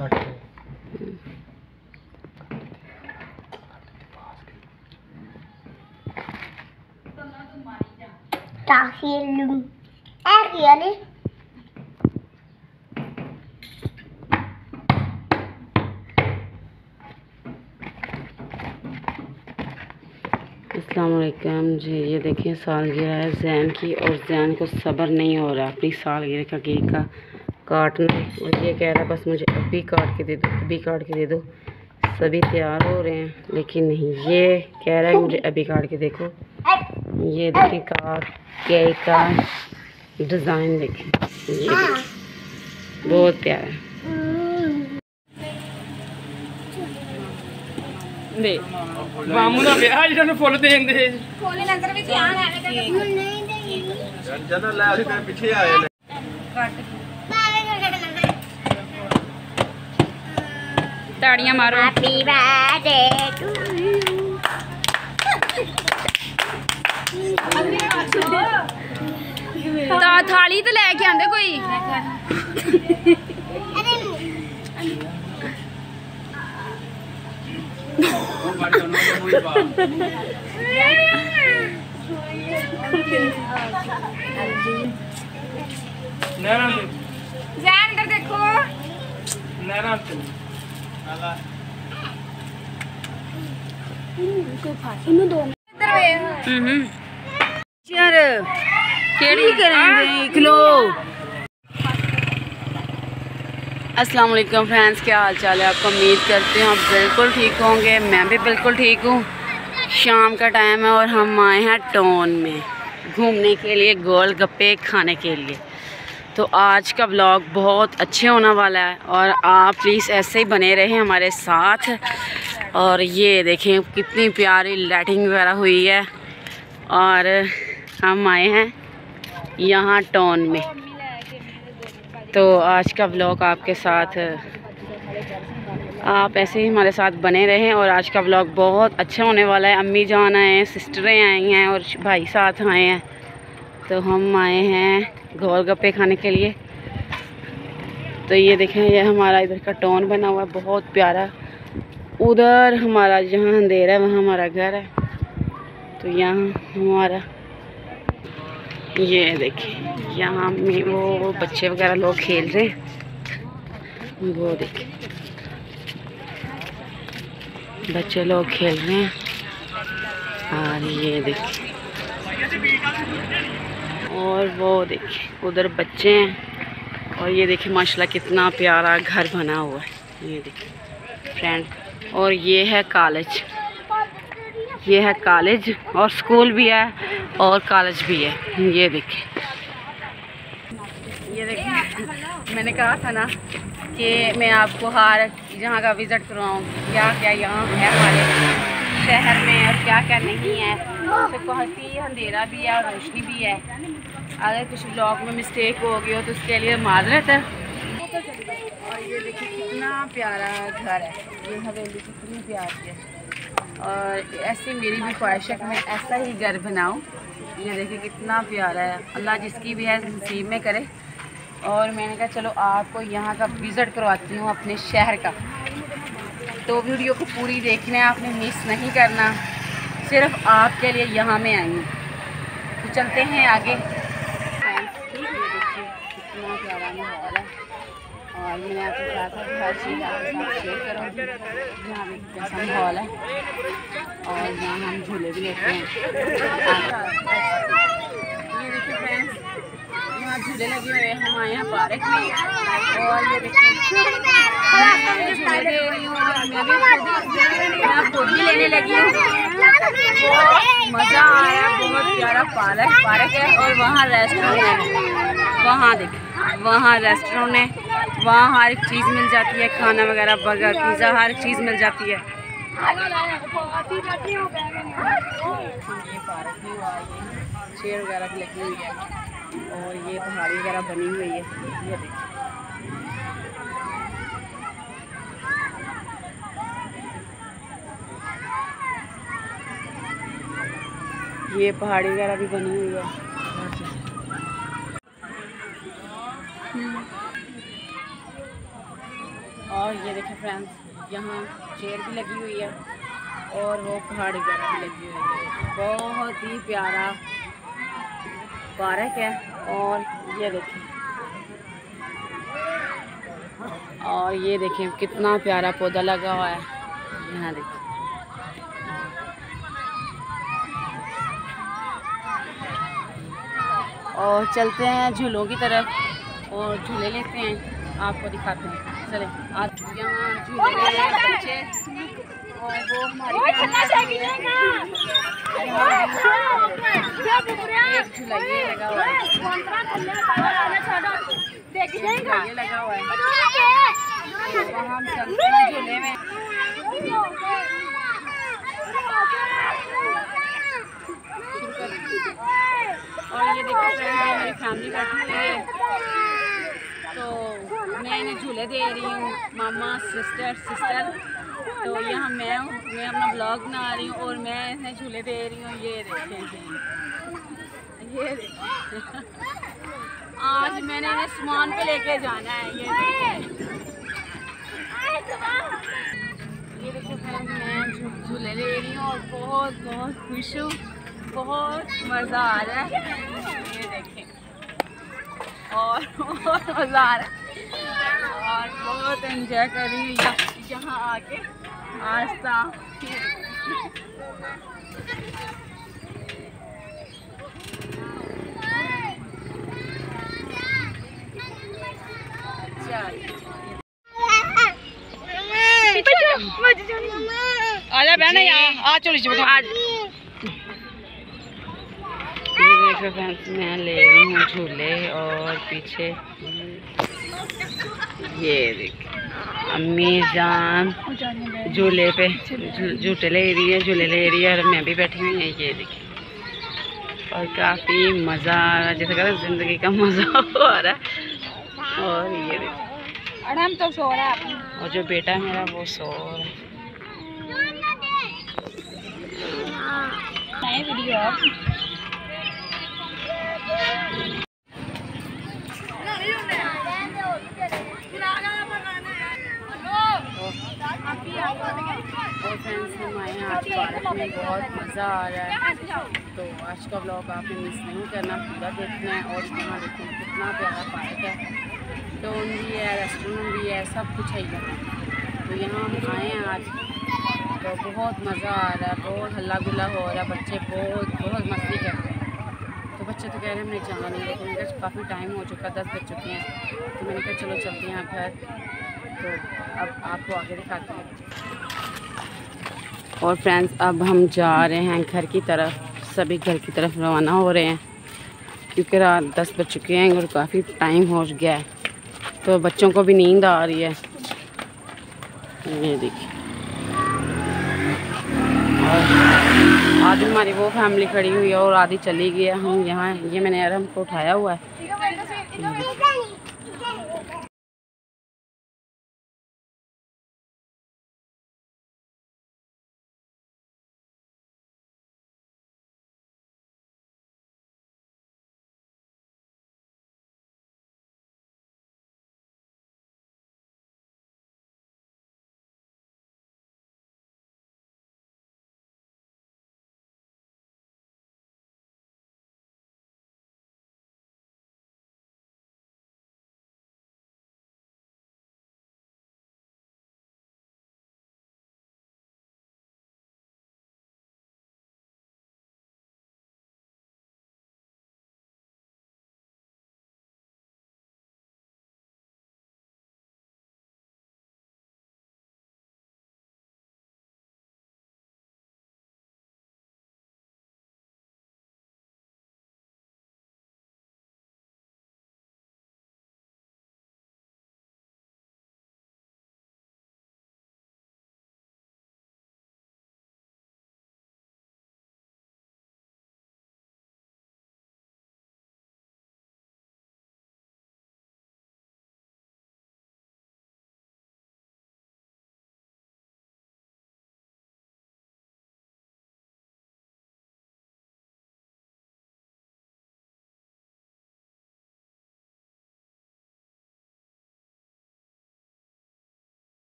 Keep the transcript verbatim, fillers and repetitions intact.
अस्सलाम वालेकुम जी। ये देखें सालगिरह है जैन की, और जैन को सब्र नहीं हो रहा अपनी सालगिरह का केक का काटना, और ये कह रहा है बस मुझे अभी काट के दे दो, अभी काट के दे दो। सभी तैयार हो रहे हैं लेकिन नहीं, ये कह रहा है मुझे अभी काट के देखो। ये देखें का केक का डिज़ाइन देखें, ये देखें बहुत प्यारा है। दे मामू ना ब्याह जिन्होंने फुल देन दे फुल नजर भी ध्यान आवे ते नहीं दे जन ला ਅਸੀਂ ਤੇਰੇ ਪਿੱਛੇ ਆਏ ਨੇ ताड़ियां मारो। Happy birthday to you. ता थाली ते लेके आंदे कोई जैन इधर देखो यार केड़ी करेंगे किलो। अस्सलाम वालेकुम फ्रेंड्स, क्या हाल चाल है आपका। उम्मीद करते हैं आप बिल्कुल ठीक होंगे, मैं भी बिल्कुल ठीक हूँ। शाम का टाइम है और हम आए हैं टाउन में घूमने के लिए, गोलगप्पे खाने के लिए। तो आज का व्लॉग बहुत अच्छे होने वाला है और आप प्लीज़ ऐसे ही बने रहें हमारे साथ। और ये देखें कितनी प्यारी लाइटिंग वगैरह हुई है, और हम आए हैं यहाँ टाउन में। तो आज का व्लॉग आपके साथ, आप ऐसे ही हमारे साथ बने रहें। और आज का व्लॉग बहुत अच्छा होने वाला है। अम्मी जान आए हैं, सिस्टरें आई हैं और भाई साथ आए हैं। तो हम आए हैं गोलगप्पे खाने के लिए। तो ये देखें, ये हमारा इधर का टाउन बना हुआ है बहुत प्यारा। उधर हमारा जहाँ अंधेरा है वहाँ हमारा घर है। तो यहाँ हमारा ये देखें, यहाँ में वो बच्चे वगैरह लोग खेल रहे हैं, वो देखें बच्चे लोग खेल रहे हैं। और ये देखें, और वो देखें उधर बच्चे हैं। और ये देखें माशाल्लाह कितना प्यारा घर बना हुआ है, ये देखें फ्रेंड। और ये है कॉलेज, ये है कॉलेज, और स्कूल भी है और कॉलेज भी है। ये देखें, ये देखें मैंने कहा था ना कि मैं आपको हर जहाँ का विज़िट करवाऊँ, क्या क्या यहाँ है हमारे शहर में और क्या क्या नहीं है। तो काफ़ी अंधेरा भी है और रोशनी भी है। अगर कुछ ब्लॉग में मिस्टेक हो गई हो तो उसके लिए माजरत है। और ये देखिए कितना प्यारा घर है, ये हवेली कितनी प्यारी है। और ऐसी मेरी भी ख्वाहिश है कि मैं ऐसा ही घर बनाऊँ। ये देखिए कितना प्यारा है, अल्लाह जिसकी भी है नसीब में करे। और मैंने कहा चलो आपको यहाँ का विज़िट करवाती हूँ अपने शहर का। तो वीडियो को पूरी देखना है, आपने मिस नहीं करना, सिर्फ आपके लिए यहाँ में आई हूँ। तो चलते हैं आगे। देखिए कितना प्यारा माहौल है, और मैंने आपको कहा था कि हर चीज़ आपके साथ शेयर करूँगी। यहाँ पे कैसा माहौल है, और यहाँ हम झूले भी लेते हैं। ये देखिए फ्रेंड्स, यहाँ झूले लगे हुए हैं। हम आए हैं पार्क में, और ये देखिए मैं झूले ले रही हूँ, और मैं भी खुद भी लेने लगी हूँ। बहुत मज़ा आया, बहुत प्यारा पार्क पार्क है। और वहाँ रेस्टोरेंट है, वहाँ देखिए वहाँ रेस्टोरेंट है, वहाँ हर एक चीज़ मिल जाती है, खाना वगैरह बर्गर पिज़्ज़ा हर एक चीज़ मिल जाती है। ये पार्क भी हुआ है, चेयर वगैरह भी लगी हुई है, और ये पहाड़ी वगैरह बनी हुई है। ये देखिए ये पहाड़ी वगैरह भी बनी हुई है। और और ये देखिए फ्रेंड्स, यहाँ चेयर भी लगी हुई है और वो पहाड़ी वगैरह भी लगी हुई है। बहुत ही प्यारा पार्क है। और ये देखिए, और ये देखिए कितना प्यारा पौधा लगा हुआ है। यहाँ देखिए, और चलते हैं झूलों की तरफ और झूले लेते हैं, आपको दिखाते हैं। चले, आज यहाँ झूले ले रहे हैं बच्चे और वो हमारी एक झूला ये लगा हुआ है, ये लगा हुआ है। तो हम चलते हैं झूले में। और ये देखो फ्रेंड्स, मेरी फैमिली बैठी हुई है, तो मैं इन्हें झूले दे रही हूँ, मामा सिस्टर सिस्टर। तो यहाँ मैं हूँ, मैं अपना ब्लॉग बना रही हूँ और मैं इन्हें झूले दे रही हूँ। ये देखें, ये देखें आज मैंने इन्हें सामान पे लेके जाना है। ये देखें, ये देखो फ्रेंड्स, मैं झूले ले रही हूँ और बहुत बहुत खुश हूँ, बहुत मज़ा आ रहा है। ये देखें, और बहुत मज़ा आ रहा है और बहुत एंजॉय कर रही हूँ यहाँ आके आस्था। आजा बहन, आ चलो आज। देखो फ्रेंड्स, मैं ले रही हूँ झूले और पीछे ये देखिए अम्मी जान झूले पे झूले ले रही है, झूले ले रही है और मैं भी बैठी हुई है। ये देखिए, और काफ़ी मज़ा आ रहा है, जैसे कहते हैं ज़िंदगी का मज़ा आ रहा है। और ये देखिए, हम तो सो रहा है और जो बेटा मेरा वो सो रहा है। वीडियो और फ्रेंड्स, हमारे यहाँ आज पार्क में बहुत मज़ा आ रहा है, तो आज का ब्लॉग आपने मिस नहीं करना, पूरा देखना है। और यहाँ देखिए कितना प्यारा पार्क है, टोन भी है, रेस्टोरेंट भी है, सब कुछ है यहाँ। तो यहाँ हम आए हैं आज, तो बहुत मज़ा आ रहा है, बहुत हल्ला गुल्ला हो रहा है, बच्चे बहुत बहुत मस्ती कर रहे हैं। तो बच्चे तो कह रहे हैं हमने जाना नहीं, लेकिन मैंने कहा काफ़ी टाइम हो चुका, दस बज चुके हैं, तो मैंने कहा चलो चलते हैं घर। तो अब आपको आगे दिखाते हैं। और फ्रेंड्स, अब हम जा रहे हैं घर की तरफ, सभी घर की तरफ रवाना हो रहे हैं, क्योंकि रात दस बज चुके हैं और काफ़ी टाइम हो गया है, तो बच्चों को भी नींद आ रही है। ये देखिए, और आधी हमारी वो फैमिली खड़ी हुई है और आधी चली गई है। हम यहाँ, ये मैंने यार हमको उठाया हुआ है।